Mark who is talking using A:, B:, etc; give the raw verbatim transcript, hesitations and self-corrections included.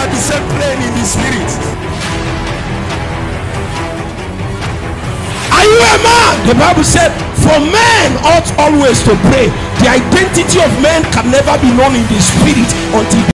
A: Somebody say praying in the spirit.
B: Are you a man? The Bible said, for men ought always to pray. The identity of men can never be known in the spirit until